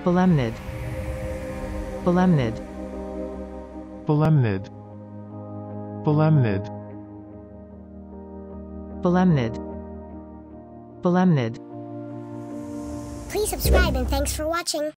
belemnid, belemnid, belemnid, belemnid, belemnid, belemnid. Please subscribe and thanks for watching.